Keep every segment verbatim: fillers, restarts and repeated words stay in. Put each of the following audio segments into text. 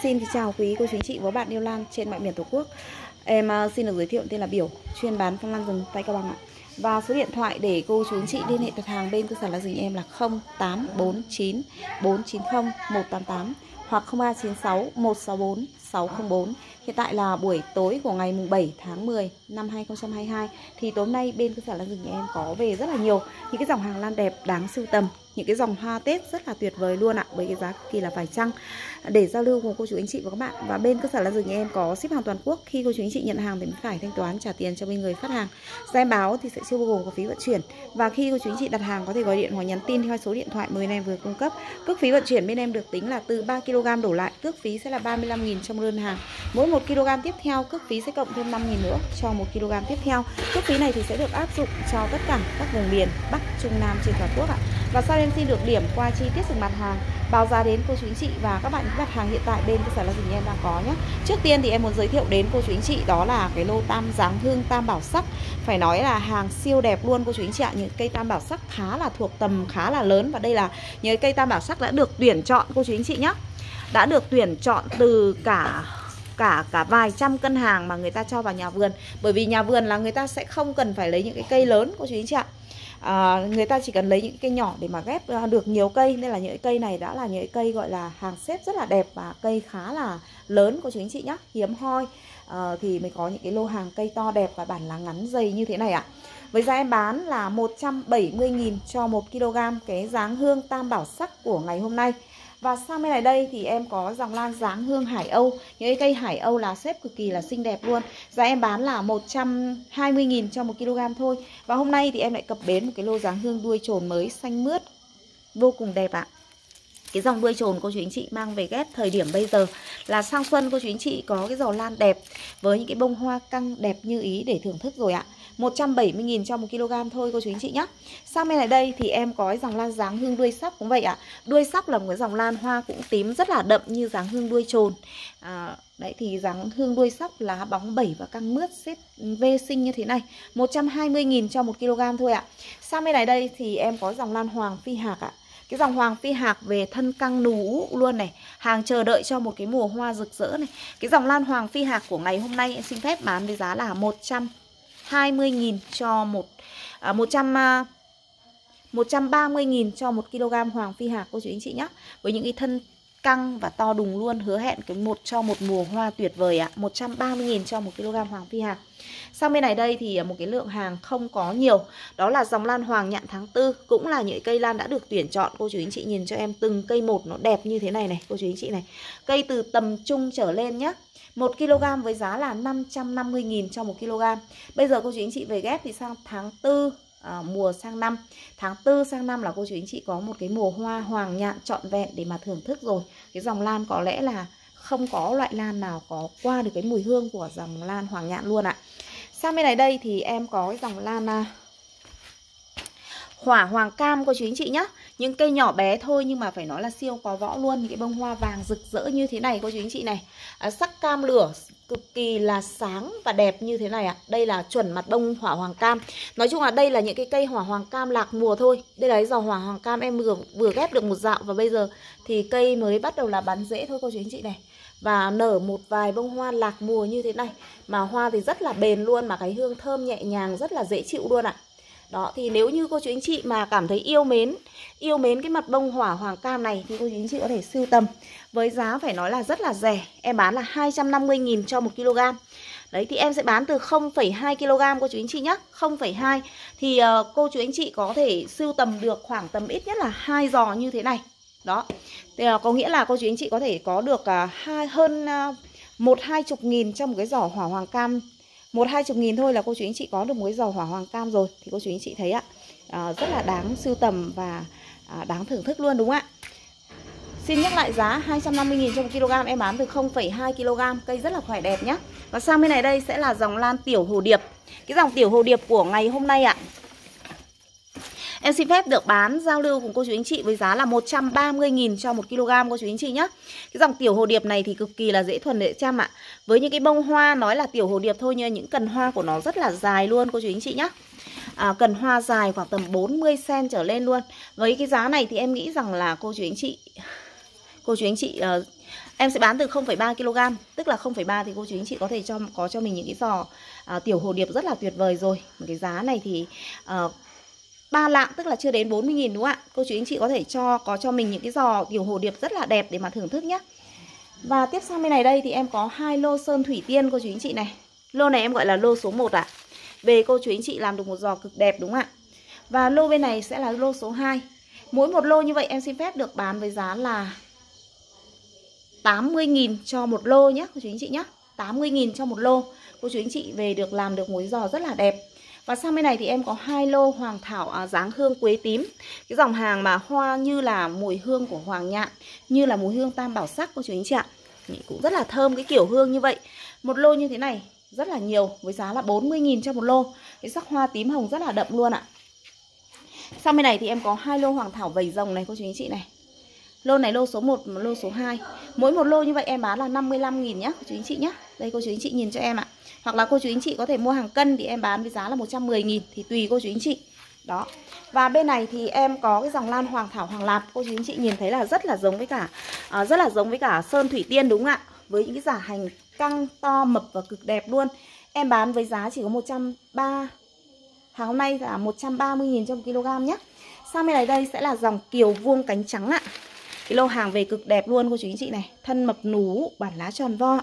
xin chào quý cô chú anh chị và các bạn yêu lan trên mọi miền Tổ quốc. Em uh, xin được giới thiệu tên là Biểu, chuyên bán phong lan rừng tay Cao Bằng ạ. Và số điện thoại để cô chú anh chị liên hệ đặt hàng bên cơ sở lá rừng em là không tám bốn chín bốn chín không một tám tám hoặc không ba chín sáu một sáu bốn sáu không bốn. Hiện tại là buổi tối của ngày mùng bảy tháng mười năm hai nghìn không trăm hai mươi hai. Thì tối nay bên cơ sở lá rừng em có về rất là nhiều những cái dòng hàng lan đẹp đáng sưu tầm, những cái dòng hoa Tết rất là tuyệt vời luôn ạ, với cái giá cực kỳ là phải chăng để giao lưu cùng cô chú anh chị và các bạn. Và bên cơ sở lá rừng em có ship hàng toàn quốc, khi cô chú anh chị nhận hàng thì mới phải thanh toán trả tiền cho bên người phát hàng. Giá em báo thì sẽ chưa bao gồm có phí vận chuyển. Và khi cô chú anh chị đặt hàng có thể gọi điện hoặc nhắn tin theo số điện thoại mà bên em vừa cung cấp. Cước phí vận chuyển bên em được tính là từ ba ki lô gam đổ lại, cước phí sẽ là ba mươi lăm nghìn trong đơn hàng. Mỗi một ki lô gam tiếp theo cước phí sẽ cộng thêm năm nghìn nữa cho một ki lô gam tiếp theo. Cước phí này thì sẽ được áp dụng cho tất cả các vùng miền Bắc, Trung, Nam trên toàn quốc ạ. Và sau em xin được điểm qua chi tiết từng mặt hàng, báo giá đến cô chú anh chị và các bạn những mặt hàng hiện tại bên cơ sở lá rừng em đang có nhé. Trước tiên thì em muốn giới thiệu đến cô chú anh chị đó là cái lô tam dáng hương tam bảo sắc. Phải nói là hàng siêu đẹp luôn cô chú anh chị ạ. Những cây tam bảo sắc khá là thuộc tầm khá là lớn, và đây là những cây tam bảo sắc đã được tuyển chọn cô chú anh chị nhé. Đã được tuyển chọn từ cả cả cả vài trăm cân hàng mà người ta cho vào nhà vườn. Bởi vì nhà vườn là người ta sẽ không cần phải lấy những cái cây lớn cô chú anh chị ạ. À, người ta chỉ cần lấy những cây nhỏ để mà ghép được nhiều cây, nên là những cây này đã là những cây gọi là hàng xếp rất là đẹp và cây khá là lớn cô chú anh chị nhé, hiếm hoi à, thì mới có những cái lô hàng cây to đẹp và bản lá ngắn dày như thế này ạ. Với giá em bán là một trăm bảy mươi nghìn cho một ki lô gam cái dáng hương tam bảo sắc của ngày hôm nay. Và sang bên này đây thì em có dòng lan dáng hương Hải Âu. Những cái cây Hải Âu là xếp cực kỳ là xinh đẹp luôn. Giá em bán là một trăm hai mươi nghìn cho một ki lô gam thôi. Và hôm nay thì em lại cập bến một cái lô dáng hương đuôi trồn mới xanh mướt, vô cùng đẹp ạ. Cái dòng đuôi trồn cô chú anh chị mang về ghép thời điểm bây giờ là sang xuân, cô chú anh chị có cái giò lan đẹp với những cái bông hoa căng đẹp như ý để thưởng thức rồi ạ. một trăm bảy mươi nghìn cho một ki lô gam thôi cô chú anh chị nhé. Sang bên này đây thì em có cái dòng lan dáng hương đuôi sóc cũng vậy ạ. Đuôi sóc là một cái dòng lan hoa cũng tím rất là đậm như dáng hương đuôi trồn. À, đấy thì dáng hương đuôi sóc lá bóng bẩy và căng mướt xếp vê xinh như thế này. một trăm hai mươi nghìn cho một ki lô gam thôi ạ. Sang bên này đây thì em có dòng lan hoàng phi hạc ạ. Cái dòng hoàng phi hạc về thân căng nú luôn này, hàng chờ đợi cho một cái mùa hoa rực rỡ này. Cái dòng lan hoàng phi hạc của ngày hôm nay em xin phép bán với giá là một trăm hai mươi nghìn cho một à, một trăm à, một trăm ba mươi nghìn cho một ki lô gam hoàng phi hạc cô chú anh chị nhé. Với những cái thân căng và to đùng luôn, hứa hẹn cái một cho một mùa hoa tuyệt vời ạ. một trăm ba mươi nghìn cho một ki lô gam hoàng phi hạc. Sang bên này đây thì một cái lượng hàng không có nhiều, đó là dòng lan hoàng nhạn tháng tư, cũng là những cây lan đã được tuyển chọn. Cô chú anh chị nhìn cho em từng cây một nó đẹp như thế này này cô chú anh chị này. Cây từ tầm trung trở lên nhé. một ki lô gam với giá là năm trăm năm mươi nghìn cho một ki lô gam. Bây giờ cô chú anh chị về ghép thì sang tháng tư à, mùa sang năm, tháng tư sang năm là cô chú anh chị có một cái mùa hoa hoàng nhạn trọn vẹn để mà thưởng thức rồi. Cái dòng lan có lẽ là không có loại lan nào có qua được cái mùi hương của dòng lan hoàng nhạn luôn ạ. Sang bên này đây thì em có cái dòng lan à, hỏa hoàng cam cô chú anh chị nhé. Những cây nhỏ bé thôi nhưng mà phải nói là siêu có võ luôn. Những cái bông hoa vàng rực rỡ như thế này cô chú anh chị này, à, sắc cam lửa cực kỳ là sáng và đẹp như thế này ạ. Đây là chuẩn mặt bông hỏa hoàng cam. Nói chung là đây là những cái cây hỏa hoàng cam lạc mùa thôi. Đây là cái giò hỏa hoàng cam em vừa, vừa ghép được một dạo, và bây giờ thì cây mới bắt đầu là bắn rễ thôi cô chú anh chị này. Và nở một vài bông hoa lạc mùa như thế này. Mà hoa thì rất là bền luôn, mà cái hương thơm nhẹ nhàng rất là dễ chịu luôn ạ. Đó thì nếu như cô chú anh chị mà cảm thấy yêu mến Yêu mến cái mặt bông hỏa hoàng cam này thì cô chú anh chị có thể sưu tầm. Với giá phải nói là rất là rẻ. Em bán là hai trăm năm mươi nghìn cho một ki lô gam. Đấy thì em sẽ bán từ không phẩy hai ki lô gam cô chú anh chị nhé. không phẩy hai thì uh, cô chú anh chị có thể sưu tầm được khoảng tầm ít nhất là hai giò như thế này. Đó thì, uh, có nghĩa là cô chú anh chị có thể có được uh, hai, hơn uh, một hai chục nghìn trong một cái giỏ hỏa hoàng cam. Một hai chục nghìn thôi là cô chú anh chị có được một cái giò hỏa hoàng cam rồi. Thì cô chú anh chị thấy ạ, à, rất là đáng sưu tầm và à, đáng thưởng thức luôn đúng không ạ. Xin nhắc lại giá hai trăm năm mươi nghìn cho một ki lô gam, em bán từ không phẩy hai ki lô gam. Cây rất là khỏe đẹp nhé. Và sang bên này đây sẽ là dòng lan tiểu hồ điệp. Cái dòng tiểu hồ điệp của ngày hôm nay ạ, em xin phép được bán giao lưu cùng cô chú anh chị với giá là một trăm ba mươi nghìn cho một ki lô gam cô chú anh chị nhé. Cái dòng tiểu hồ điệp này thì cực kỳ là dễ thuần dễ chăm ạ. Với những cái bông hoa nói là tiểu hồ điệp thôi, nhưng những cần hoa của nó rất là dài luôn cô chú anh chị nhé. À, cần hoa dài khoảng tầm bốn mươi xăng-ti-mét trở lên luôn. Với cái giá này thì em nghĩ rằng là cô chú anh chị Cô chú anh chị uh, em sẽ bán từ không phẩy ba ki lô gam, tức là không phẩy ba thì cô chú anh chị có thể cho có cho mình những cái giò uh, tiểu hồ điệp rất là tuyệt vời rồi. Một cái giá này thì uh, ba lạng, tức là chưa đến bốn mươi nghìn đúng không ạ? Cô chú anh chị có thể cho có cho mình những cái giò tiểu hồ điệp rất là đẹp để mà thưởng thức nhé. Và tiếp sang bên này đây thì em có hai lô sơn thủy tiên cô chú anh chị này. Lô này em gọi là lô số một ạ. À. Về cô chú anh chị làm được một giò cực đẹp đúng không ạ? Và lô bên này sẽ là lô số hai. Mỗi một lô như vậy em xin phép được bán với giá là tám mươi nghìn cho một lô nhé cô chú anh chị nhé. tám mươi nghìn cho một lô. Cô chú anh chị về được làm được một cái giò rất là đẹp. Và sang bên này thì em có hai lô hoàng thảo à, dáng hương quế tím. Cái dòng hàng mà hoa như là mùi hương của hoàng nhạn, như là mùi hương tam bảo sắc cô chú anh chị ạ. Cũng rất là thơm cái kiểu hương như vậy. Một lô như thế này rất là nhiều với giá là bốn mươi nghìn cho một lô. Cái sắc hoa tím hồng rất là đậm luôn ạ. Sang bên này thì em có hai lô hoàng thảo vầy rồng này cô chú anh chị này. Lô này lô số một, lô số hai. Mỗi một lô như vậy em bán là năm mươi lăm nghìn nhá cô chú anh chị nhá. Đây cô chú anh chị nhìn cho em ạ. Hoặc là cô chú anh chị có thể mua hàng cân thì em bán với giá là một trăm mười nghìn, thì tùy cô chú anh chị. Đó. Và bên này thì em có cái dòng lan hoàng thảo Hoàng Lạp. Cô chú anh chị nhìn thấy là rất là giống với cả à, rất là giống với cả sơn thủy tiên đúng không ạ? Với những cái giả hành căng to mập và cực đẹp luôn. Em bán với giá chỉ có một trăm ba mươi. Hàng hôm nay là một trăm ba mươi nghìn cho một ki lô gam nhé. Sang bên này đây sẽ là dòng kiều vuông cánh trắng ạ. Cái lô hàng về cực đẹp luôn cô chú anh chị này. Thân mập nú, bản lá tròn vo.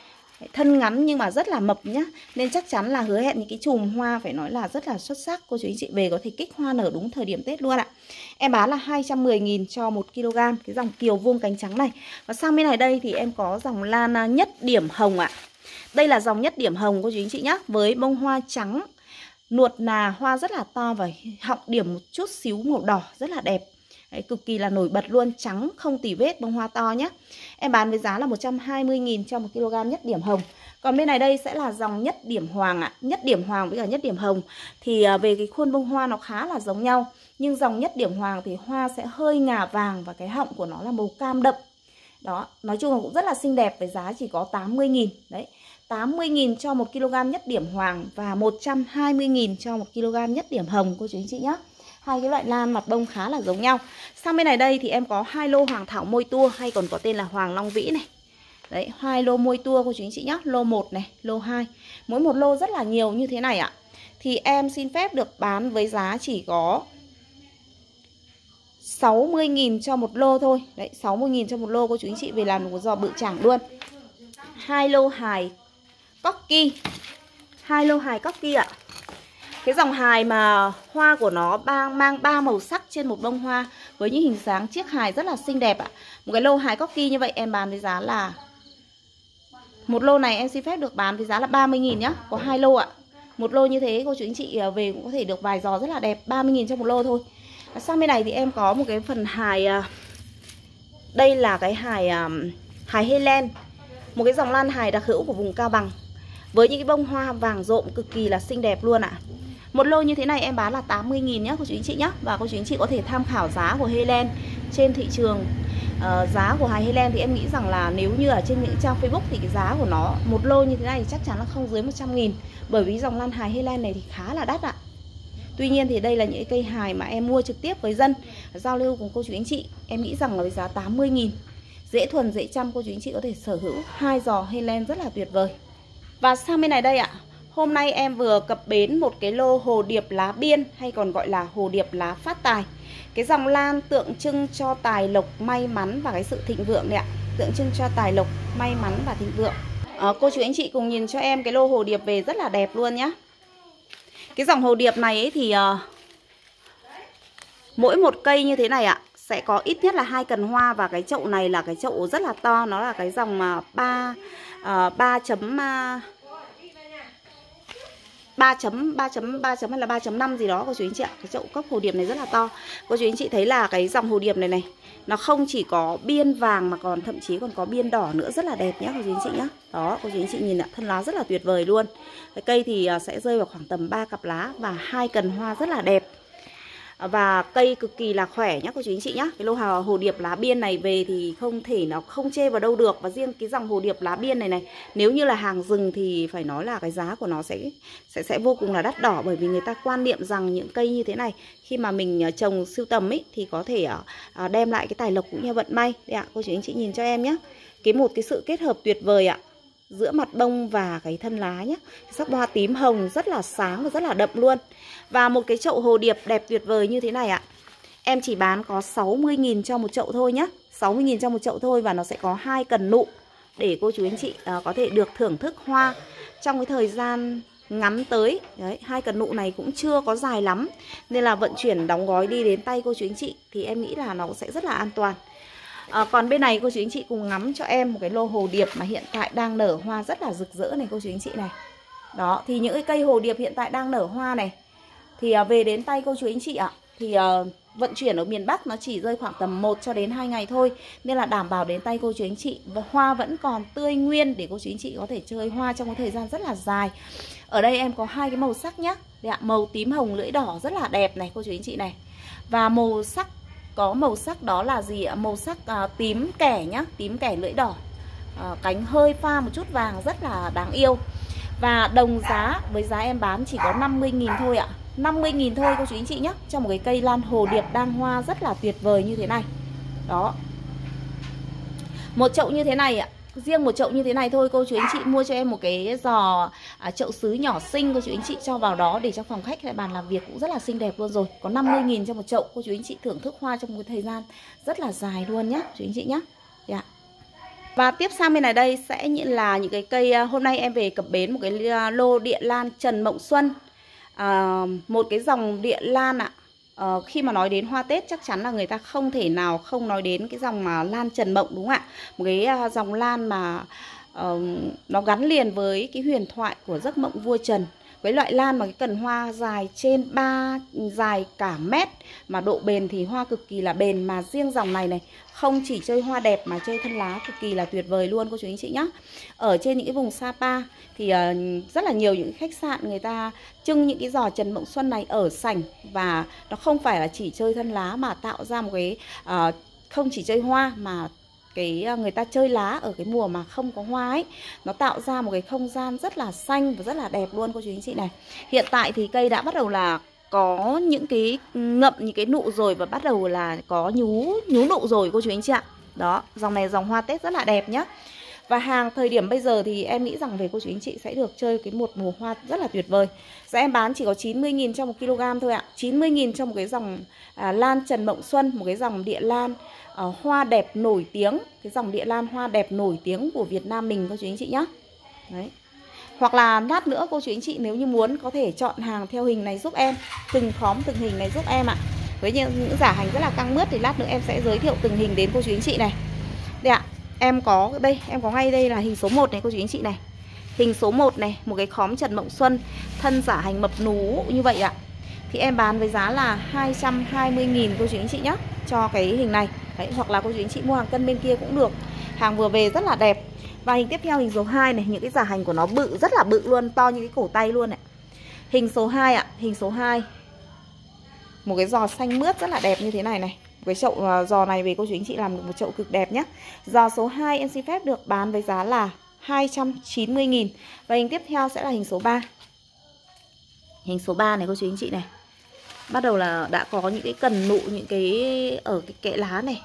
Thân ngắn nhưng mà rất là mập nhá. Nên chắc chắn là hứa hẹn những cái chùm hoa phải nói là rất là xuất sắc. Cô chú anh chị về có thể kích hoa nở đúng thời điểm Tết luôn ạ. Em bán là hai trăm mười nghìn cho một ki lô gam. Cái dòng kiều vuông cánh trắng này. Và sang bên này đây thì em có dòng lan nhất điểm hồng ạ. Đây là dòng nhất điểm hồng cô chú anh chị nhá. Với bông hoa trắng, nuột nà, hoa rất là to và họng điểm một chút xíu màu đỏ rất là đẹp. Đấy, cực kỳ là nổi bật luôn, trắng không tì vết, bông hoa to nhé. Em bán với giá là một trăm hai mươi nghìn cho một ki lô gam nhất điểm hồng. Còn bên này đây sẽ là dòng nhất điểm hoàng ạ. Nhất điểm hoàng với cả nhất điểm hồng thì về cái khuôn bông hoa nó khá là giống nhau. Nhưng dòng nhất điểm hoàng thì hoa sẽ hơi ngả vàng và cái họng của nó là màu cam đậm. Đó, nói chung là cũng rất là xinh đẹp với giá chỉ có tám mươi nghìn. Đấy, tám mươi nghìn cho một ki lô gam nhất điểm hoàng và một trăm hai mươi nghìn cho một ki lô gam nhất điểm hồng cô chú anh chị nhé. Hai cái loại lan mặt bông khá là giống nhau. Sang bên này đây thì em có hai lô hoàng thảo môi tua hay còn có tên là hoàng long vĩ này. Đấy, hai lô môi tua cô chú anh chị nhé. Lô một này, lô hai. Mỗi một lô rất là nhiều như thế này ạ. Thì em xin phép được bán với giá chỉ có sáu mươi nghìn cho một lô thôi. Đấy, sáu mươi nghìn cho một lô cô chú anh chị về làm một giò bự chảng luôn. Hai lô hài Cocky. Hai lô hài Cocky ạ. Cái dòng hài mà hoa của nó mang, mang ba màu sắc trên một bông hoa với những hình dáng chiếc hài rất là xinh đẹp ạ. Một cái lô hài Cocky như vậy em bán với giá là, một lô này em xin phép được bán với giá là ba mươi nghìn nhá. Có hai lô ạ. Một lô như thế cô chú anh chị về cũng có thể được vài giò rất là đẹp. Ba mươi nghìn cho một lô thôi. Sang bên này thì em có một cái phần hài. Đây là cái hài Hài Helen. Một cái dòng lan hài đặc hữu của vùng Cao Bằng với những cái bông hoa vàng rộm cực kỳ là xinh đẹp luôn ạ. Một lô như thế này em bán là tám mươi nghìn nhá cô chú anh chị nhá. Và cô chú anh chị có thể tham khảo giá của Helen trên thị trường. uh, Giá của hài Helen thì em nghĩ rằng là nếu như ở trên những trang Facebook thì cái giá của nó một lô như thế này thì chắc chắn là không dưới một trăm nghìn. Bởi vì dòng lan hài Helen này thì khá là đắt ạ. Tuy nhiên thì đây là những cây hài mà em mua trực tiếp với dân, giao lưu cùng cô chú anh chị. Em nghĩ rằng là với giá tám mươi nghìn, dễ thuần dễ chăm, cô chú anh chị có thể sở hữu hai giò Helen rất là tuyệt vời. Và sang bên này đây ạ, hôm nay em vừa cập bến một cái lô hồ điệp lá biên hay còn gọi là hồ điệp lá phát tài. Cái dòng lan tượng trưng cho tài lộc, may mắn và cái sự thịnh vượng đấy ạ. Tượng trưng cho tài lộc, may mắn và thịnh vượng. à, Cô chú anh chị cùng nhìn cho em cái lô hồ điệp về rất là đẹp luôn nhá. Cái dòng hồ điệp này ấy thì uh, mỗi một cây như thế này ạ sẽ có ít nhất là hai cần hoa. Và cái chậu này là cái chậu rất là to. Nó là cái dòng mà ba ba chấm ba chấm ba chấm ba chấm hay là ba chấm năm gì đó cô chú anh chị ạ. Cái chậu cốc hồ điệp này rất là to. Cô chú anh chị thấy là cái dòng hồ điệp này này, nó không chỉ có biên vàng mà còn thậm chí còn có biên đỏ nữa, rất là đẹp nhá cô chú anh chị nhá. Đó, cô chú anh chị nhìn ạ, thân lá rất là tuyệt vời luôn. Cái cây thì sẽ rơi vào khoảng tầm ba cặp lá và hai cần hoa rất là đẹp. và cây cực kỳ là khỏe nhá cô chú anh chị nhá. Cái lô hồ, hồ điệp lá biên này về thì không thể nó không chê vào đâu được. Và riêng cái dòng hồ điệp lá biên này này, nếu như là hàng rừng thì phải nói là cái giá của nó sẽ sẽ sẽ vô cùng là đắt đỏ, bởi vì người ta quan niệm rằng những cây như thế này khi mà mình trồng sưu tầm ấy thì có thể uh, đem lại cái tài lộc cũng như vận may. Đây ạ, cô chú anh chị nhìn cho em nhé. Cái một cái sự kết hợp tuyệt vời ạ, giữa mặt bông và cái thân lá nhé. Sắc hoa tím hồng rất là sáng và rất là đậm luôn. Và một cái chậu hồ điệp đẹp tuyệt vời như thế này ạ, em chỉ bán có sáu mươi nghìn cho một chậu thôi nhé. sáu mươi nghìn cho một chậu thôi. Và nó sẽ có hai cần nụ để cô chú anh chị uh, có thể được thưởng thức hoa trong cái thời gian ngắn tới. Đấy, hai cần nụ này cũng chưa có dài lắm, nên là vận chuyển đóng gói đi đến tay cô chú anh chị thì em nghĩ là nó sẽ rất là an toàn. À, còn bên này cô chú anh chị cùng ngắm cho em một cái lô hồ điệp mà hiện tại đang nở hoa rất là rực rỡ này cô chú anh chị này. Đó, thì những cái cây hồ điệp hiện tại đang nở hoa này thì à, về đến tay cô chú anh chị ạ, thì à, vận chuyển ở miền Bắc nó chỉ rơi khoảng tầm một cho đến hai ngày thôi, nên là đảm bảo đến tay cô chú anh chị và hoa vẫn còn tươi nguyên để cô chú anh chị có thể chơi hoa trong một thời gian rất là dài. Ở đây em có hai cái màu sắc nhá. Đây ạ, màu tím hồng lưỡi đỏ rất là đẹp này cô chú anh chị này. Và màu sắc có màu sắc đó là gì ạ? Màu sắc à, tím kẻ nhá, tím kẻ lưỡi đỏ, à, cánh hơi pha một chút vàng rất là đáng yêu. Và đồng giá với giá em bán chỉ có năm mươi nghìn thôi ạ. năm mươi nghìn thôi cô chú anh chị nhé, cho một cái cây lan hồ điệp đang hoa rất là tuyệt vời như thế này. Đó, một chậu như thế này ạ, riêng một chậu như thế này thôi cô chú anh chị mua cho em một cái giò à, chậu sứ nhỏ xinh cô chú anh chị cho vào đó để trong phòng khách hay bàn làm việc cũng rất là xinh đẹp luôn rồi. Có năm mươi nghìn cho một chậu, cô chú anh chị thưởng thức hoa trong một thời gian rất là dài luôn nhá chú anh chị nhá. Yeah. Và tiếp sang bên này đây sẽ như là những cái cây, hôm nay em về cập bến một cái lô địa lan Trần Mộng Xuân, à, một cái dòng địa lan ạ. À, khi mà nói đến hoa Tết chắc chắn là người ta không thể nào không nói đến cái dòng mà lan Trần Mộng đúng không ạ? Một cái uh, dòng lan mà uh, nó gắn liền với cái huyền thoại của giấc mộng vua Trần. Với loại lan mà cái cần hoa dài trên ba, dài cả mét, mà độ bền thì hoa cực kỳ là bền. Mà riêng dòng này này không chỉ chơi hoa đẹp mà chơi thân lá cực kỳ là tuyệt vời luôn cô chú anh chị nhé. Ở trên những cái vùng Sapa thì uh, rất là nhiều những khách sạn người ta trưng những cái giò Trần Mộng Xuân này ở sảnh. Và nó không phải là chỉ chơi thân lá mà tạo ra một cái uh, không chỉ chơi hoa mà cái người ta chơi lá ở cái mùa mà không có hoa ấy, nó tạo ra một cái không gian rất là xanh và rất là đẹp luôn cô chú anh chị này. Hiện tại thì cây đã bắt đầu là có những cái ngậm những cái nụ rồi và bắt đầu là có nhú nhú nụ rồi cô chú anh chị ạ. Đó, dòng này dòng hoa Tết rất là đẹp nhá. Và hàng thời điểm bây giờ thì em nghĩ rằng về cô chú anh chị sẽ được chơi cái một mùa hoa rất là tuyệt vời. Giá em bán chỉ có chín mươi nghìn cho một kg thôi ạ. chín mươi nghìn cho một cái dòng à, lan Trần Mộng Xuân, một cái dòng địa lan à, hoa đẹp nổi tiếng, cái dòng địa lan hoa đẹp nổi tiếng của Việt Nam mình cô chú anh chị nhá. Đấy. Hoặc là lát nữa cô chú anh chị nếu như muốn có thể chọn hàng theo hình này giúp em, từng khóm từng hình này giúp em ạ. Với những, những giả hành rất là căng mướt thì lát nữa em sẽ giới thiệu từng hình đến cô chú anh chị này. Đây ạ. Em có đây, em có ngay đây là hình số một này cô chú anh chị này. Hình số một này, một cái khóm Trần Mộng Xuân, thân giả hành mập nú như vậy ạ. Thì em bán với giá là hai trăm hai mươi nghìn cô chú anh chị nhé, cho cái hình này. Đấy, hoặc là cô chú anh chị mua hàng cân bên kia cũng được. Hàng vừa về rất là đẹp. Và hình tiếp theo hình số hai này, những cái giả hành của nó bự, rất là bự luôn, to như cái cổ tay luôn này. Hình số hai ạ, hình số hai. Một cái giò xanh mướt rất là đẹp như thế này này. Cái chậu giò này về cô chú anh chị làm được một chậu cực đẹp nhé. Giò số hai em xin phép được bán với giá là hai trăm chín mươi nghìn. Và hình tiếp theo sẽ là hình số ba. Hình số ba này cô chú anh chị này. Bắt đầu là đã có những cái cần nụ, những cái ở cái kẽ lá này.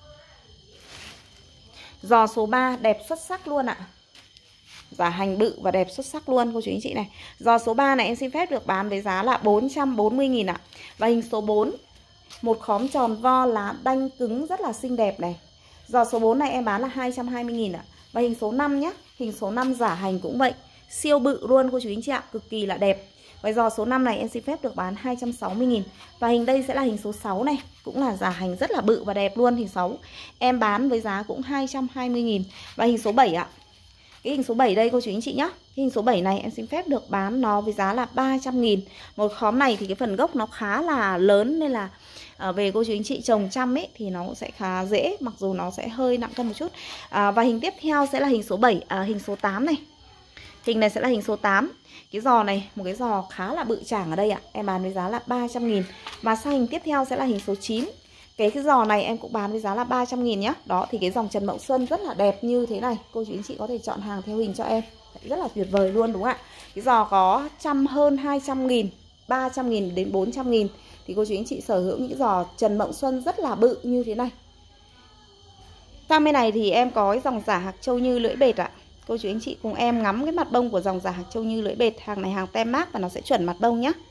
Giò số ba đẹp xuất sắc luôn ạ. Giả hành bự và đẹp xuất sắc luôn cô chú anh chị này. Giò số ba này em xin phép được bán với giá là bốn trăm bốn mươi nghìn ạ. Và hình số bốn, một khóm tròn vo lá đanh cứng rất là xinh đẹp này. Giò số bốn này em bán là hai trăm hai mươi nghìn ạ. Và hình số năm nhé. Hình số năm giả hành cũng vậy, siêu bự luôn cô chú anh chị ạ, cực kỳ là đẹp. Và giò số năm này em xin phép được bán hai trăm sáu mươi nghìn. Và hình đây sẽ là hình số sáu này, cũng là giả hành rất là bự và đẹp luôn. Hình sáu em bán với giá cũng hai trăm hai mươi nghìn. Và hình số bảy ạ. Cái hình số bảy đây cô chú anh chị nhá. Cái hình số bảy này em xin phép được bán nó với giá là ba trăm nghìn. Một khóm này thì cái phần gốc nó khá là lớn, nên là à, về cô chú anh chị trồng chăm ấy thì nó cũng sẽ khá dễ, mặc dù nó sẽ hơi nặng cân một chút. à, Và hình tiếp theo sẽ là hình số bảy, à, hình số tám này. Hình này sẽ là hình số tám. Cái giò này, một cái giò khá là bự chảng ở đây ạ. Em bán với giá là ba trăm nghìn. Và sang hình tiếp theo sẽ là hình số chín. Cái cái giò này em cũng bán với giá là ba trăm nghìn nhá. Đó, thì cái dòng Trần Mộng Xuân rất là đẹp như thế này. Cô chú anh chị có thể chọn hàng theo hình cho em. Rất là tuyệt vời luôn đúng không ạ? Cái giò có trăm hơn hai trăm nghìn, ba trăm nghìn đến bốn trăm nghìn. Thì cô chú anh chị sở hữu những giò Trần Mộng Xuân rất là bự như thế này. Sang bên này thì em có dòng giả Hạc Châu Như lưỡi bệt ạ. Cô chú anh chị cùng em ngắm cái mặt bông của dòng giả Hạc Châu Như lưỡi bệt. Hàng này hàng tem mác và nó sẽ chuẩn mặt bông nhá.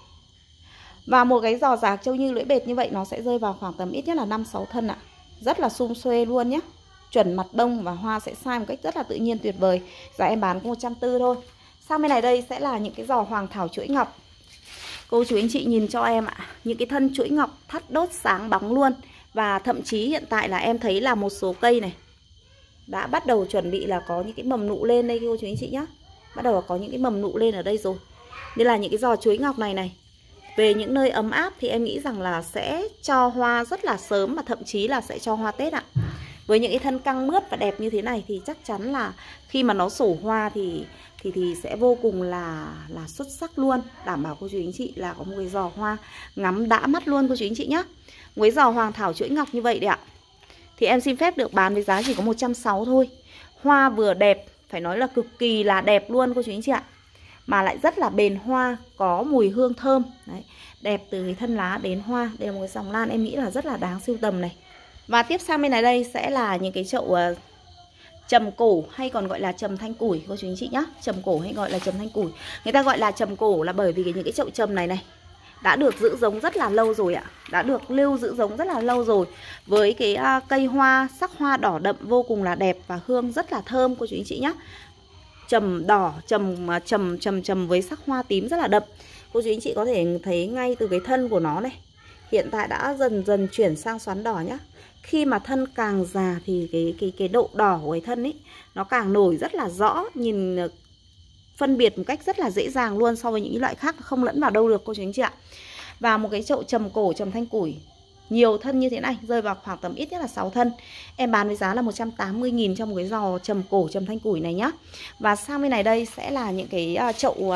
Và một cái giò giả Hạc Châu Như lưỡi bệt như vậy nó sẽ rơi vào khoảng tầm ít nhất là năm sáu thân ạ. Rất là sum xuê luôn nhé. Chuẩn mặt bông và hoa sẽ sai một cách rất là tự nhiên tuyệt vời. Giá em bán có một trăm tư mươi thôi. Sang bên này đây sẽ là những cái giò hoàng thảo chuỗi ngọc. Cô chú anh chị nhìn cho em ạ. Những cái thân chuỗi ngọc thắt đốt sáng bóng luôn. Và thậm chí hiện tại là em thấy là một số cây này đã bắt đầu chuẩn bị là có những cái mầm nụ lên đây cô chú anh chị nhé. Bắt đầu có những cái mầm nụ lên ở đây rồi. Nên là những cái giò chuối ngọc này này, về những nơi ấm áp thì em nghĩ rằng là sẽ cho hoa rất là sớm. Và thậm chí là sẽ cho hoa Tết ạ. Với những cái thân căng mướt và đẹp như thế này thì chắc chắn là khi mà nó sổ hoa thì thì thì sẽ vô cùng là là xuất sắc luôn. Đảm bảo cô chú anh chị là có một cái giò hoa ngắm đã mắt luôn cô chú anh chị nhé. Với giò hoàng thảo chuỗi ngọc như vậy đấy ạ. Thì em xin phép được bán với giá chỉ có một trăm sáu mươi thôi. Hoa vừa đẹp, phải nói là cực kỳ là đẹp luôn cô chú anh chị ạ. Mà lại rất là bền hoa, có mùi hương thơm. Đấy, đẹp từ cái thân lá đến hoa. Đây là một cái dòng lan em nghĩ là rất là đáng sưu tầm này. Và tiếp sang bên này đây sẽ là những cái chậu uh, trầm cổ hay còn gọi là trầm thanh củi cô chú anh chị nhá. Trầm cổ hay gọi là trầm thanh củi. Người ta gọi là trầm cổ là bởi vì những cái chậu trầm này này đã được giữ giống rất là lâu rồi ạ. Đã được lưu giữ giống rất là lâu rồi. Với cái uh, cây hoa, sắc hoa đỏ đậm vô cùng là đẹp và hương rất là thơm cô chú anh chị nhé. Trầm đỏ, trầm trầm trầm trầm với sắc hoa tím rất là đậm. Cô chú anh chị có thể thấy ngay từ cái thân của nó này. Hiện tại đã dần dần chuyển sang xoắn đỏ nhá. Khi mà thân càng già thì cái cái cái độ đỏ của cái thân ấy nó càng nổi rất là rõ, nhìn phân biệt một cách rất là dễ dàng luôn so với những loại khác, không lẫn vào đâu được cô chú anh chị ạ. Và một cái chậu trầm cổ trầm thanh củi nhiều thân như thế này rơi vào khoảng tầm ít nhất là sáu thân. Em bán với giá là một trăm tám mươi nghìn cho một cái giò trầm cổ trầm thanh củi này nhá. Và sang bên này đây sẽ là những cái chậu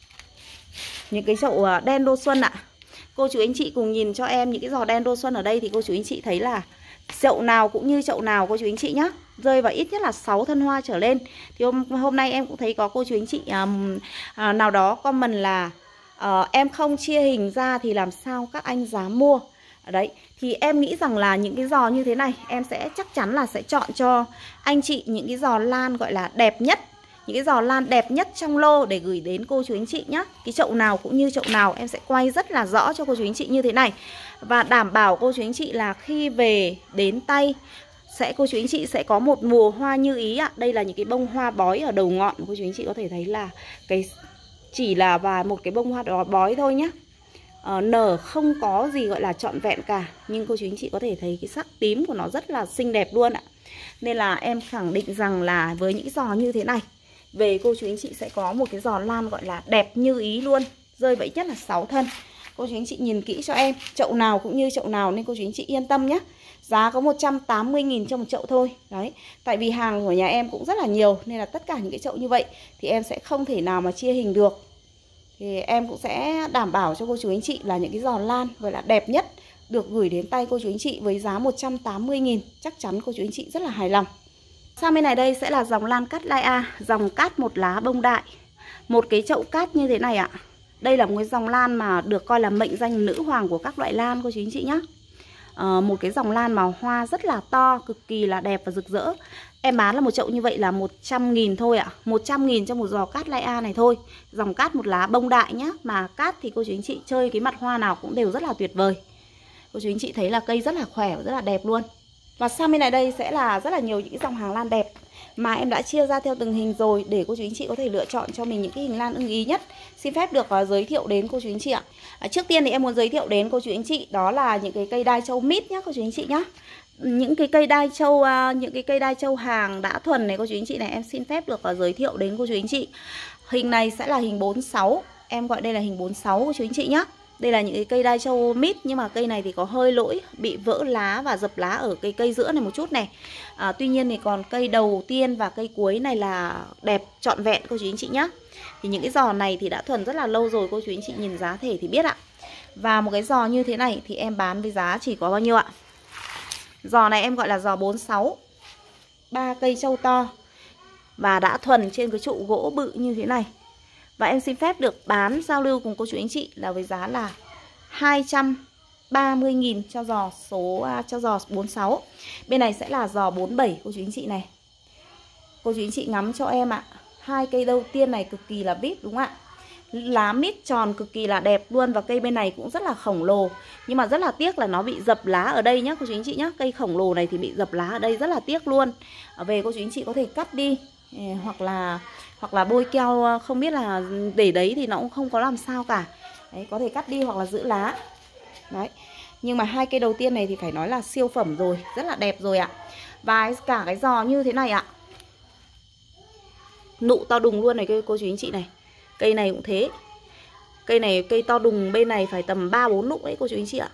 những cái chậu đen đô xuân ạ. Cô chú anh chị cùng nhìn cho em những cái giò đen đô xuân ở đây thì cô chú anh chị thấy là chậu nào cũng như chậu nào cô chú anh chị nhá. Rơi vào ít nhất là sáu thân hoa trở lên. Thì hôm, hôm nay em cũng thấy có cô chú anh chị um, uh, nào đó comment là uh, em không chia hình ra thì làm sao các anh dám mua. Ở đấy, thì em nghĩ rằng là những cái giò như thế này em sẽ chắc chắn là sẽ chọn cho anh chị những cái giò lan gọi là đẹp nhất. Những cái giò lan đẹp nhất trong lô để gửi đến cô chú anh chị nhé. Cái chậu nào cũng như chậu nào em sẽ quay rất là rõ cho cô chú anh chị như thế này. Và đảm bảo cô chú anh chị là khi về đến tay sẽ cô chú anh chị sẽ có một mùa hoa như ý ạ. Đây là những cái bông hoa bói ở đầu ngọn. Cô chú anh chị có thể thấy là cái chỉ là và một cái bông hoa đó bói thôi nhé. Ờ, nở không có gì gọi là trọn vẹn cả. Nhưng cô chú anh chị có thể thấy cái sắc tím của nó rất là xinh đẹp luôn ạ. Nên là em khẳng định rằng là với những giò như thế này về cô chú anh chị sẽ có một cái giò lan gọi là đẹp như ý luôn. Rơi vậy nhất là sáu thân. Cô chú anh chị nhìn kỹ cho em. Chậu nào cũng như chậu nào nên cô chú anh chị yên tâm nhé. Giá có một trăm tám mươi nghìn cho một chậu thôi. Đấy, tại vì hàng của nhà em cũng rất là nhiều. Nên là tất cả những cái chậu như vậy thì em sẽ không thể nào mà chia hình được. Thì em cũng sẽ đảm bảo cho cô chú anh chị là những cái giò lan gọi là đẹp nhất được gửi đến tay cô chú anh chị với giá một trăm tám mươi nghìn. Chắc chắn cô chú anh chị rất là hài lòng. Sang bên này đây sẽ là dòng lan cát lai A, dòng cát một lá bông đại. Một cái chậu cát như thế này ạ. Đây là một cái dòng lan mà được coi là mệnh danh nữ hoàng của các loại lan cô chú anh chị nhé. à, Một cái dòng lan mà hoa rất là to, cực kỳ là đẹp và rực rỡ. Em bán là một chậu như vậy là một trăm nghìn thôi ạ. một trăm nghìn cho một giò cát lai A này thôi. Dòng cát một lá bông đại nhá. Mà cát thì cô chú anh chị chơi cái mặt hoa nào cũng đều rất là tuyệt vời. Cô chú anh chị thấy là cây rất là khỏe và rất là đẹp luôn. Và sang bên này đây sẽ là rất là nhiều những cái dòng hàng lan đẹp mà em đã chia ra theo từng hình rồi để cô chú anh chị có thể lựa chọn cho mình những cái hình lan ưng ý nhất. Xin phép được uh, giới thiệu đến cô chú anh chị ạ. À, trước tiên thì em muốn giới thiệu đến cô chú anh chị đó là những cái cây đai châu mít nhá cô chú anh chị nhá. Những cái cây đai châu uh, những cái cây đai châu hàng đã thuần này cô chú anh chị này, em xin phép được uh, giới thiệu đến cô chú anh chị. Hình này sẽ là hình bốn sáu, em gọi đây là hình bốn sáu cô chú anh chị nhá. Đây là những cái cây đai châu mít, nhưng mà cây này thì có hơi lỗi, bị vỡ lá và dập lá ở cái cây giữa này một chút này. à, Tuy nhiên thì còn cây đầu tiên và cây cuối này là đẹp trọn vẹn cô chú anh chị nhá. Thì những cái giò này thì đã thuần rất là lâu rồi, cô chú anh chị nhìn giá thể thì biết ạ. Và một cái giò như thế này thì em bán với giá chỉ có bao nhiêu ạ? Giò này em gọi là giò bốn sáu, ba cây trâu to và đã thuần trên cái trụ gỗ bự như thế này. Và em xin phép được bán giao lưu cùng cô chú anh chị là với giá là hai trăm ba mươi nghìn cho giò số cho giò bốn sáu. Bên này sẽ là giò bốn bảy cô chú anh chị này. Cô chú anh chị ngắm cho em ạ. Hai cây đầu tiên này cực kỳ là vip đúng không ạ? Lá mít tròn cực kỳ là đẹp luôn. Và cây bên này cũng rất là khổng lồ. Nhưng mà rất là tiếc là nó bị dập lá ở đây nhá cô chú anh chị nhá. Cây khổng lồ này thì bị dập lá ở đây, rất là tiếc luôn. Về cô chú anh chị có thể cắt đi, hoặc là hoặc là bôi keo, không biết là để đấy thì nó cũng không có làm sao cả. Đấy, có thể cắt đi hoặc là giữ lá. Đấy. Nhưng mà hai cây đầu tiên này thì phải nói là siêu phẩm rồi, rất là đẹp rồi ạ. Và cả cái giò như thế này ạ. Nụ to đùng luôn này cô chú anh chị này. Cây này cũng thế. Cây này cây to đùng, bên này phải tầm ba bốn nụ đấy cô chú anh chị ạ.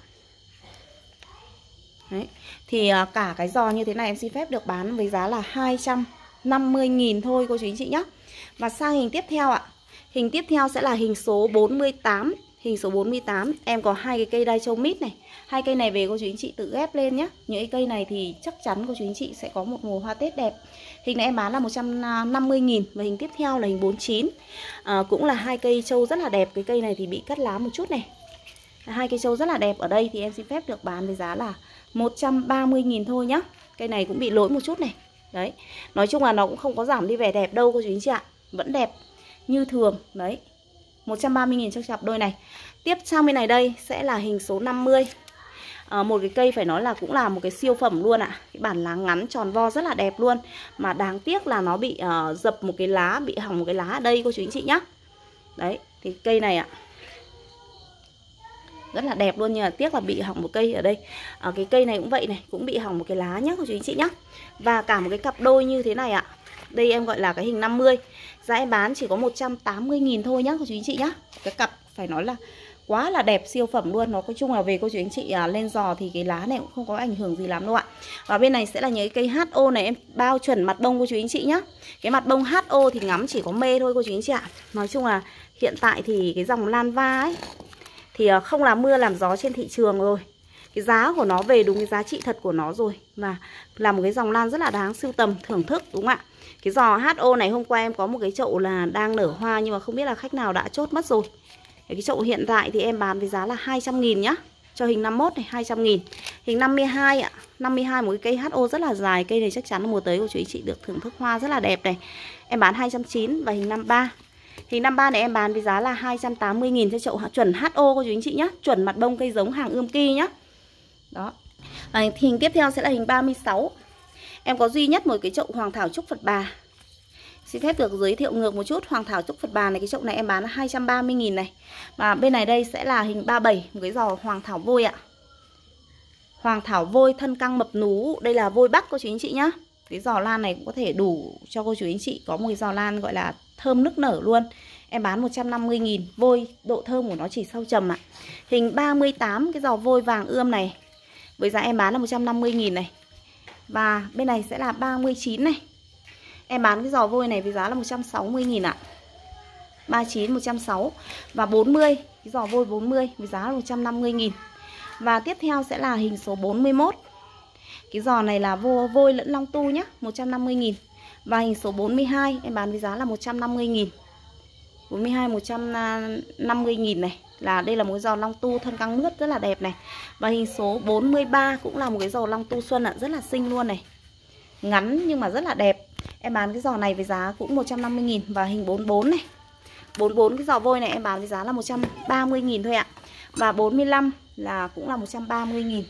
Đấy. Thì cả cái giò như thế này em xin phép được bán với giá là hai trăm năm mươi nghìn thôi cô chú anh chị nhé. Và sang hình tiếp theo ạ. Hình tiếp theo sẽ là hình số bốn mươi tám. Hình số bốn mươi tám em có hai cái cây đai châu mít này. Hai cây này về cô chú anh chị tự ghép lên nhé. Những cái cây này thì chắc chắn cô chú anh chị sẽ có một mùa hoa Tết đẹp. Hình này em bán là một trăm năm mươi nghìn. Và hình tiếp theo là hình bốn mươi chín. à, Cũng là hai cây châu rất là đẹp. Cái cây này thì bị cắt lá một chút này. Hai cây châu rất là đẹp ở đây thì em xin phép được bán với giá là một trăm ba mươi nghìn thôi nhá. Cây này cũng bị lỗi một chút này. Đấy, nói chung là nó cũng không có giảm đi vẻ đẹp đâu cô chú anh chị ạ. Vẫn đẹp như thường. Đấy, một trăm ba mươi nghìn cho cặp đôi này. Tiếp sang bên này đây sẽ là hình số năm mươi. à, Một cái cây phải nói là cũng là một cái siêu phẩm luôn ạ. à. Cái bản lá ngắn tròn vo rất là đẹp luôn. Mà đáng tiếc là nó bị uh, dập một cái lá, bị hỏng một cái lá ở đây cô chú anh chị nhá. Đấy, thì cây này ạ, rất là đẹp luôn, nhưng mà tiếc là bị hỏng một cây ở đây. à, Cái cây này cũng vậy này, cũng bị hỏng một cái lá nhá cô chú anh chị nhá. Và cả một cái cặp đôi như thế này ạ. Đây em gọi là cái hình năm mươi. Giá em bán chỉ có một trăm tám mươi nghìn thôi nhá cô chú anh chị nhá. Cái cặp phải nói là quá là đẹp, siêu phẩm luôn. Nó nói chung là về cô chú anh chị à, lên giò thì cái lá này cũng không có ảnh hưởng gì lắm đâu ạ. Và bên này sẽ là những cái cây hát o này, em bao chuẩn mặt bông cô chú anh chị nhá. Cái mặt bông hát o thì ngắm chỉ có mê thôi cô chú anh chị ạ. Nói chung là hiện tại thì cái dòng Lan Va ấy thì không làm mưa làm gió trên thị trường rồi. Cái giá của nó về đúng cái giá trị thật của nó rồi. Và là một cái dòng lan rất là đáng sưu tầm, thưởng thức đúng không ạ. Cái giò hát o này hôm qua em có một cái chậu là đang nở hoa, nhưng mà không biết là khách nào đã chốt mất rồi. Cái chậu hiện tại thì em bán với giá là hai trăm nghìn nhá. Cho hình năm mươi mốt này hai trăm nghìn. Hình năm mươi hai ạ. năm mươi hai một cái cây hát o rất là dài. Cây này chắc chắn là mùa tới của chú ý chị được thưởng thức hoa rất là đẹp này. Em bán hai trăm chín mươi. Và hình năm mươi ba. Hình năm mươi ba này em bán với giá là hai trăm tám mươi nghìn cho chậu chuẩn hát o cô chú anh chị nhá. Chuẩn mặt bông cây giống hàng ươm ki nhá. Đó. Và hình tiếp theo sẽ là hình ba mươi sáu. Em có duy nhất một cái chậu Hoàng Thảo Trúc Phật Bà. Xin phép được giới thiệu ngược một chút. Hoàng Thảo Trúc Phật Bà này, cái chậu này em bán là hai trăm ba mươi nghìn này. Và bên này đây sẽ là hình ba mươi bảy, một cái giò Hoàng Thảo Vôi ạ. Hoàng Thảo Vôi thân căng mập nú. Đây là vôi Bắc cô chú anh chị nhá. Cái giò lan này cũng có thể đủ cho cô chú anh chị có một cái giò lan gọi là thơm nức nở luôn. Em bán một trăm năm mươi nghìn. Vôi độ thơm của nó chỉ sau trầm ạ. Hình ba mươi tám, cái giò vôi vàng ươm này, với giá em bán là một trăm năm mươi nghìn này. Và bên này sẽ là ba mươi chín này. Em bán cái giò vôi này với giá là một trăm sáu mươi nghìn ạ. ba mươi chín, một trăm sáu mươi. Và bốn mươi, cái giò vôi bốn mươi với giá là một trăm năm mươi nghìn. Và tiếp theo sẽ là hình số bốn mươi mốt. Cái giò này là vô, vôi lẫn long tu nhá, một trăm năm mươi nghìn. Và hình số bốn mươi hai em bán với giá là một trăm năm mươi nghìn. bốn mươi hai một trăm năm mươi nghìn này. Là đây là một cái giò long tu thân căng mướt rất là đẹp này. Và hình số bốn mươi ba cũng là một cái giò long tu xuân ạ, rất là xinh luôn này. Ngắn nhưng mà rất là đẹp. Em bán cái giò này với giá cũng một trăm năm mươi nghìn. Và hình bốn mươi bốn này, bốn mươi bốn cái giò vôi này em bán với giá là một trăm ba mươi nghìn thôi ạ. Và bốn mươi lăm là cũng là một trăm ba mươi nghìn.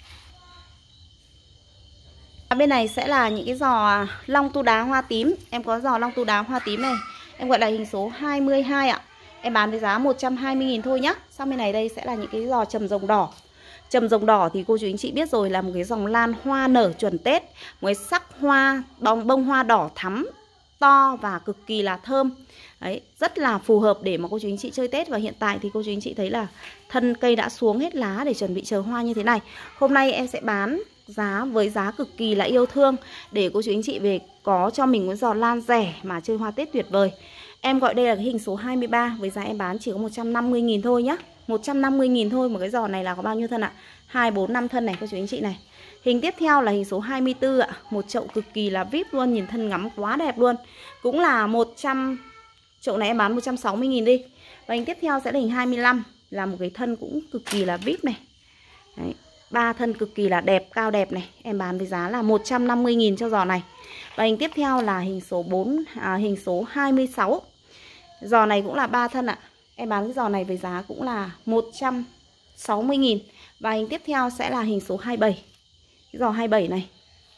Bên này sẽ là những cái giò long tu đá hoa tím. Em có giò long tu đá hoa tím này, em gọi là hình số hai mươi hai ạ. Em bán với giá một trăm hai mươi nghìn thôi nhá. Sang bên này đây sẽ là những cái giò trầm rồng đỏ. Trầm rồng đỏ thì cô chú anh chị biết rồi, là một cái dòng lan hoa nở chuẩn Tết. Một cái sắc hoa, bông, bông hoa đỏ thắm to và cực kỳ là thơm. Đấy, rất là phù hợp để mà cô chú anh chị chơi Tết. Và hiện tại thì cô chú anh chị thấy là thân cây đã xuống hết lá để chuẩn bị chờ hoa như thế này. Hôm nay em sẽ bán giá với giá cực kỳ là yêu thương để cô chú anh chị về có cho mình một giò lan rẻ mà chơi hoa Tết tuyệt vời. Em gọi đây là cái hình số hai mươi ba, với giá em bán chỉ có một trăm năm mươi nghìn thôi nhá. một trăm năm mươi nghìn thôi. Một cái giò này là có bao nhiêu thân ạ? hai, bốn, năm thân này cô chú anh chị này. Hình tiếp theo là hình số hai mươi tư ạ. Một chậu cực kỳ là vip luôn, nhìn thân ngắm quá đẹp luôn. Cũng là một trăm, chậu này em bán một trăm sáu mươi nghìn đi. Và hình tiếp theo sẽ là hình hai mươi lăm, là một cái thân cũng cực kỳ là vip này. Đấy, ba thân cực kỳ là đẹp, cao đẹp này. Em bán với giá là một trăm năm mươi nghìn cho giò này. Và hình tiếp theo là hình số bốn, à, hình số hai mươi sáu. Giò này cũng là ba thân ạ. Em bán cái giò này với giá cũng là một trăm sáu mươi nghìn. Và hình tiếp theo sẽ là hình số hai mươi bảy. Cái giò hai mươi bảy này,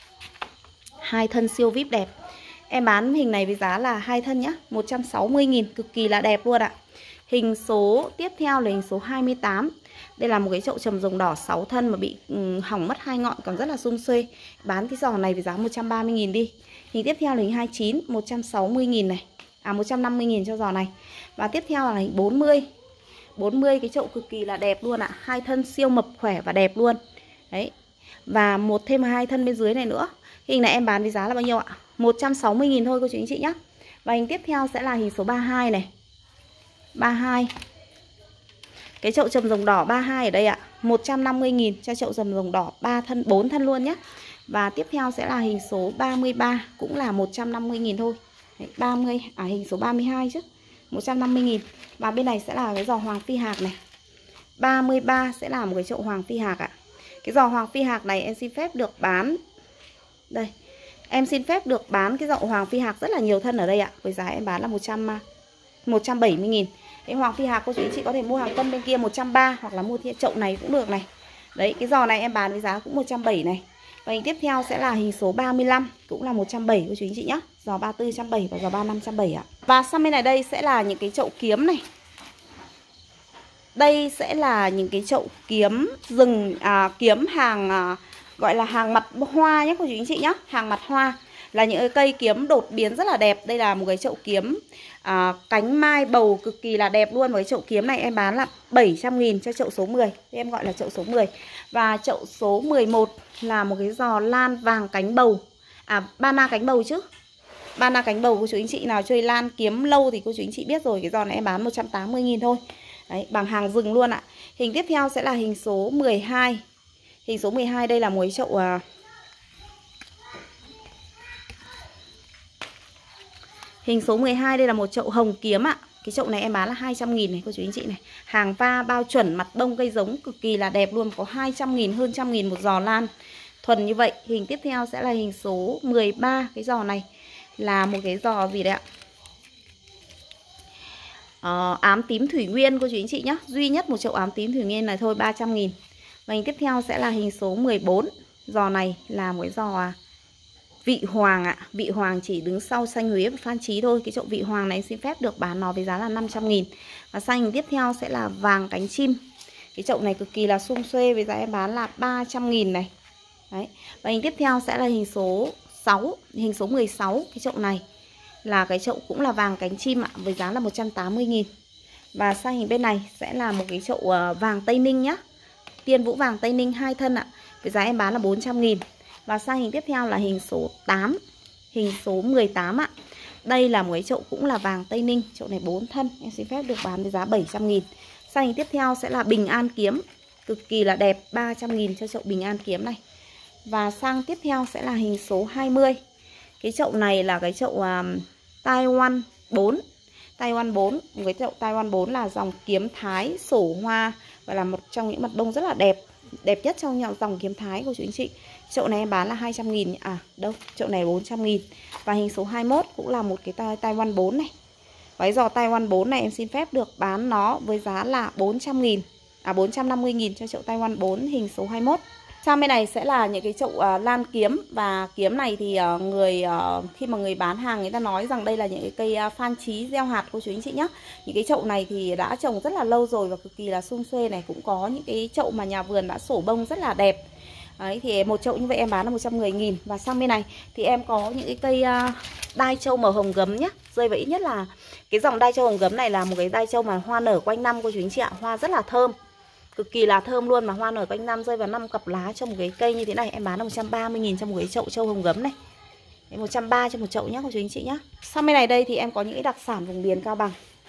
hai thân siêu vip đẹp. Em bán hình này với giá là hai thân nhá, một trăm sáu mươi nghìn, cực kỳ là đẹp luôn ạ. Hình số tiếp theo là hình số hai mươi tám. Đây là một cái chậu trầm rồng đỏ sáu thân mà bị um, hỏng mất hai ngọn, còn rất là sum xuê. Bán cái giò này với giá một trăm ba mươi nghìn đi. Hình tiếp theo là hình hai mươi chín, một trăm sáu mươi nghìn này. À, một trăm năm mươi nghìn cho giò này. Và tiếp theo là hình bốn mươi. bốn mươi cái chậu cực kỳ là đẹp luôn ạ. Hai thân siêu mập khỏe và đẹp luôn. Đấy. Và một thêm hai thân bên dưới này nữa. Hình này em bán với giá là bao nhiêu ạ? một trăm sáu mươi nghìn thôi cô chú anh chị nhé. Và hình tiếp theo sẽ là hình số ba mươi hai này. ba mươi hai. Cái chậu trầm rồng đỏ ba mươi hai ở đây ạ. một trăm năm mươi nghìn cho chậu trầm rồng đỏ ba thân, bốn thân luôn nhé. Và tiếp theo sẽ là hình số ba mươi ba, cũng là một trăm năm mươi nghìn thôi. Đấy, ba mươi, à hình số ba mươi hai chứ. một trăm năm mươi nghìn. Và bên này sẽ là cái giò hoàng phi hạc này. ba mươi ba sẽ là một cái chậu hoàng phi hạc ạ. Cái giò hoàng phi hạc này em xin phép được bán. Đây. Em xin phép được bán cái chậu hoàng phi hạc rất là nhiều thân ở đây ạ. Với giá em bán là một trăm bảy mươi nghìn. Cái hoàng phi hạc cô chú anh chị có thể mua hàng cân bên kia một trăm ba mươi, hoặc là mua chậu này cũng được này. Đấy, cái giò này em bán với giá cũng một trăm bảy mươi này. Và hình tiếp theo sẽ là hình số ba mươi lăm, cũng là một trăm bảy mươi cô chú anh chị nhé. Giò ba mươi tư một trăm bảy mươi và giò ba mươi lăm một trăm bảy mươi ạ. Và sang bên này đây sẽ là những cái chậu kiếm này. Đây sẽ là những cái chậu kiếm rừng, à, kiếm hàng à, gọi là hàng mặt hoa nhé cô chú anh chị nhé. Hàng mặt hoa là những cái cây kiếm đột biến rất là đẹp. Đây là một cái chậu kiếm à, cánh mai bầu cực kỳ là đẹp luôn. Với chậu kiếm này em bán là bảy trăm nghìn cho chậu số mười. Thì em gọi là chậu số mười. Và chậu số mười một là một cái giò lan vàng cánh bầu. À, bana cánh bầu chứ. Bana cánh bầu cô chú anh chị nào chơi lan kiếm lâu thì cô chú anh chị biết rồi. Cái giò này em bán một trăm tám mươi nghìn thôi. Đấy, bằng hàng rừng luôn ạ. Hình tiếp theo sẽ là hình số mười hai. Hình số mười hai đây là một cái chậu à, hình số mười hai đây là một chậu hồng kiếm ạ. Cái chậu này em bán là hai trăm nghìn này cô chú anh chị này. Hàng va bao chuẩn, mặt bông cây giống cực kỳ là đẹp luôn. Có hai trăm nghìn, hơn trăm nghìn một giò lan thuần như vậy. Hình tiếp theo sẽ là hình số mười ba. Cái giò này là một cái giò gì đấy ạ? Ờ, ám tím thủy nguyên cô chú anh chị nhé. Duy nhất một chậu ám tím thủy nguyên này thôi, ba trăm nghìn. Và hình tiếp theo sẽ là hình số mười bốn. Giò này là một cái giò vị hoàng ạ. Vị hoàng chỉ đứng sau xanh Huế và Phan Chí thôi. Cái chậu vị hoàng này xin phép được bán nó với giá là năm trăm nghìn. Và sang hình tiếp theo sẽ là vàng cánh chim. Cái chậu này cực kỳ là sum xuê, với giá em bán là ba trăm nghìn này. Đấy. Và hình tiếp theo sẽ là hình số sáu. Hình số mười sáu. Cái chậu này là cái chậu cũng là vàng cánh chim ạ, với giá là một trăm tám mươi nghìn. Và sang hình bên này sẽ là một cái chậu vàng Tây Ninh nhá. Tiên Vũ vàng Tây Ninh hai thân ạ. Với giá em bán là bốn trăm nghìn. Và sang hình tiếp theo là hình số tám. Hình số mười tám ạ. Đây là một cái chậu cũng là vàng Tây Ninh. Chậu này bốn thân. Em xin phép được bán với giá bảy trăm nghìn. Sang hình tiếp theo sẽ là Bình An kiếm. Cực kỳ là đẹp, ba trăm nghìn cho chậu Bình An kiếm này. Và sang tiếp theo sẽ là hình số hai mươi. Cái chậu này là cái chậu uh, Taiwan bốn. Taiwan bốn. Một cái chậu Taiwan bốn là dòng kiếm thái sổ hoa. Và là một trong những mặt bông rất là đẹp. Đẹp nhất trong dòng kiếm thái của chú anh chị. Chậu này em bán là hai trăm nghìn. À đâu, chậu này bốn trăm nghìn. Và hình số hai mươi mốt cũng là một cái tai, Taiwan bốn này. Váy giò Taiwan bốn này em xin phép được bán nó với giá là bốn trăm nghìn. À bốn trăm năm mươi nghìn cho chậu Taiwan bốn hình số hai mươi mốt. Sang bên này sẽ là những cái chậu uh, lan kiếm. Và kiếm này thì uh, người uh, khi mà người bán hàng người ta nói rằng đây là những cái cây uh, Phan Chí gieo hạt cô chú anh chị nhé. Những cái chậu này thì đã trồng rất là lâu rồi và cực kỳ là sum xuê này. Cũng có những cái chậu mà nhà vườn đã sổ bông rất là đẹp. Đấy thì một chậu như vậy em bán là một trăm mười nghìn. Và sang bên này thì em có những cái cây uh, đai trâu màu hồng gấm nhá. Rơi vào ít nhất là cái dòng đai trâu hồng gấm này là một cái đai trâu mà hoa nở quanh năm cô chú anh chị ạ. Hoa rất là thơm, cực kỳ là thơm luôn, mà hoa nở quanh năm, rơi vào năm cặp lá trong một cái cây như thế này em bán là một trăm ba mươi nghìn trong một cái chậu trâu hồng gấm này. Đấy, một trăm ba mươi cho một chậu nhá cô chú anh chị nhá. Sang bên này đây thì em có những cái đặc sản vùng miền Cao Bằng.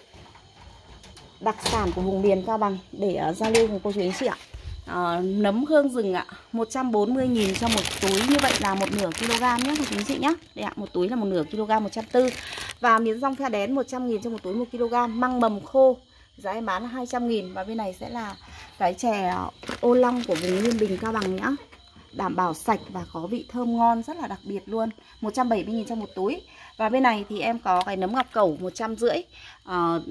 Đặc sản của vùng miền Cao Bằng để uh, giao lưu cùng cô chú anh chị ạ. Uh, nấm hương rừng ạ, một trăm bốn mươi nghìn cho một túi, như vậy là một nửa kg nhé cô chú anh chị nhé. Đây ạ, một túi là một nửa kg, một trăm bốn mươi. Và miến rong pha đén một trăm nghìn cho một túi một kg. Măng mầm khô giá em bán là hai trăm nghìn. Và bên này sẽ là cái chè ô long của vùng Nguyên Bình Cao Bằng nhá. Đảm bảo sạch và có vị thơm ngon, rất là đặc biệt luôn, một trăm bảy mươi nghìn cho một túi. Và bên này thì em có cái nấm ngọc cẩu một trăm rưỡi, uh,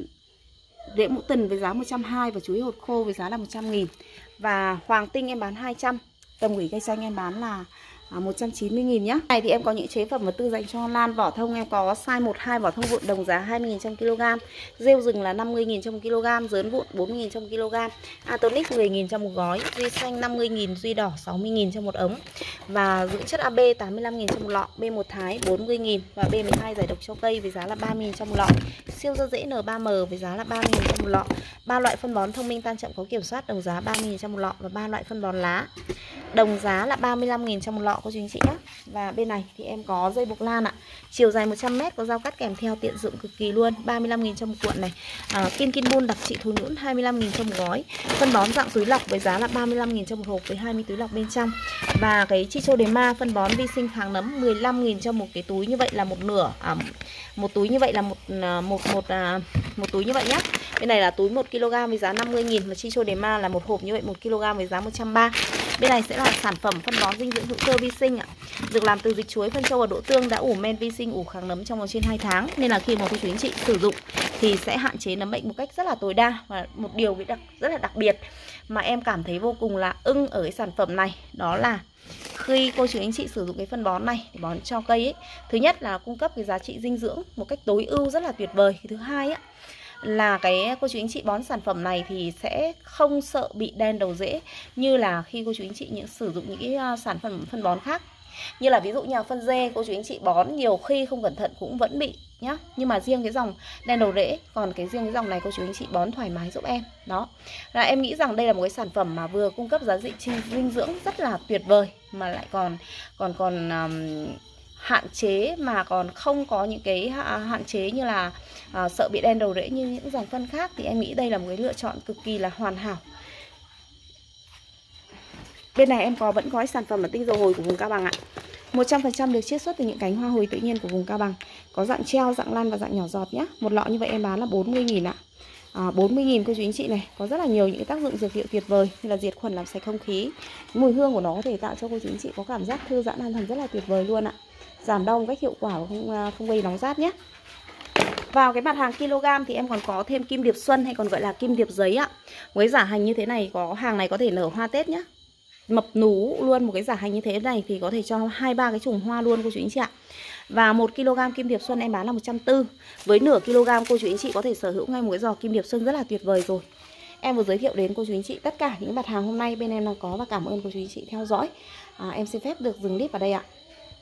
rễ mũ tần với giá một trăm hai mươi và chuối hột khô với giá là một trăm nghìn. Và hoàng tinh em bán hai trăm, tầm gửi cây xanh em bán là à, một trăm chín mươi nghìn nhá. Này thì em có những chế phẩm vật tư dành cho lan vỏ thông, em có size một hai vỏ thông vụn đồng giá hai mươi nghìn trong kg, rêu rừng là năm mươi nghìn trong kg, dớn vụn bốn mươi nghìn trong kg, Atonic mười nghìn trong một gói, duy xanh năm mươi nghìn, duy đỏ sáu mươi nghìn trong một ống, và dưỡng chất a bê tám mươi lăm nghìn trong một lọ, B một Thái bốn mươi nghìn, và B mười hai giải độc cho cây với giá là ba mươi nghìn trong một lọ, siêu dơ dễ N ba M với giá là ba mươi nghìn trong một lọ. Ba loại phân bón thông minh tan chậm có kiểm soát đồng giá ba mươi nghìn trong một lọ, và ba loại phân bón lá đồng giá là ba mươi lăm nghìn trong một lọ cô chú anh chị nhé. Và bên này thì em có dây buộc lan ạ, chiều dài một trăm mét, có dao cắt kèm theo, tiện dụng cực kỳ luôn, ba mươi lăm nghìn trong một cuộn này. à, Kim Kin Bun đặc trị thú nhũn hai mươi lăm nghìn trong một gói. Phân bón dạng túi lọc với giá là ba mươi lăm nghìn trong một hộp với hai mươi túi lọc bên trong. Và cái Trichoderma phân bón vi sinh kháng nấm mười lăm nghìn trong một cái túi, như vậy là một nửa à, một túi như vậy là một một một à, một túi như vậy nhá. Bên này là túi một ki lô gam với giá năm mươi nghìn, và Trichoderma là một hộp như vậy một ki lô gam với giá một trăm ba mươi. Bên này sẽ là sản phẩm phân bón dinh dưỡng hữu cơ vi sinh ạ, được làm từ dịch chuối, phân trâu và đỗ tương, đã ủ men vi sinh, ủ kháng nấm trong vòng trên hai tháng, nên là khi mà cô chú anh chị sử dụng thì sẽ hạn chế nấm bệnh một cách rất là tối đa. Và một điều đặc, rất là đặc biệt mà em cảm thấy vô cùng là ưng ở cái sản phẩm này, đó là khi cô chú anh chị sử dụng cái phân bón này để bón cho cây ấy, thứ nhất là cung cấp cái giá trị dinh dưỡng một cách tối ưu rất là tuyệt vời. Thứ hai á là cái cô chú anh chị bón sản phẩm này thì sẽ không sợ bị đen đầu rễ như là khi cô chú anh chị những sử dụng những cái sản phẩm phân bón khác. Như là ví dụ như là phân dê, cô chú anh chị bón nhiều khi không cẩn thận cũng vẫn bị nhá. Nhưng mà riêng cái dòng đen đầu rễ, còn cái riêng cái dòng này cô chú anh chị bón thoải mái giúp em. Đó là em nghĩ rằng đây là một cái sản phẩm mà vừa cung cấp giá trị dinh dưỡng rất là tuyệt vời, mà lại còn còn còn um, hạn chế, mà còn không có những cái hạn chế như là à, sợ bị đen đầu rễ như những dòng phân khác. Thì em nghĩ đây là một cái lựa chọn cực kỳ là hoàn hảo. Bên này em có vẫn có sản phẩm là tinh dầu hồi của vùng Cao Bằng ạ, một trăm phần trăm được chiết xuất từ những cánh hoa hồi tự nhiên của vùng Cao Bằng, có dạng treo, dạng lăn và dạng nhỏ giọt nhé. Một lọ như vậy em bán là bốn mươi nghìn ạ. À, bốn mươi nghìn cô chú anh chị này, có rất là nhiều những cái tác dụng dược liệu tuyệt vời như là diệt khuẩn, làm sạch không khí. Mùi hương của nó có thể tạo cho cô chú anh chị có cảm giác thư giãn an thần rất là tuyệt vời luôn ạ. Giảm đau một cách hiệu quả và không không gây nóng rát nhé. Vào cái mặt hàng kg thì em còn có thêm kim điệp xuân, hay còn gọi là kim điệp giấy ạ. Với giả hành như thế này, có hàng này có thể nở hoa Tết nhá. Mập nú luôn, một cái giả hành như thế này thì có thể cho hai ba cái chùm hoa luôn cô chú anh chị ạ. Và một ki lô gam kim điệp xuân em bán là một trăm bốn mươi. Với nửa kg cô chú anh chị có thể sở hữu ngay một cái giò kim điệp xuân rất là tuyệt vời rồi. Em vừa giới thiệu đến cô chú anh chị tất cả những mặt hàng hôm nay bên em đang có, và cảm ơn cô chú anh chị theo dõi. à, Em xin phép được dừng clip ở đây ạ.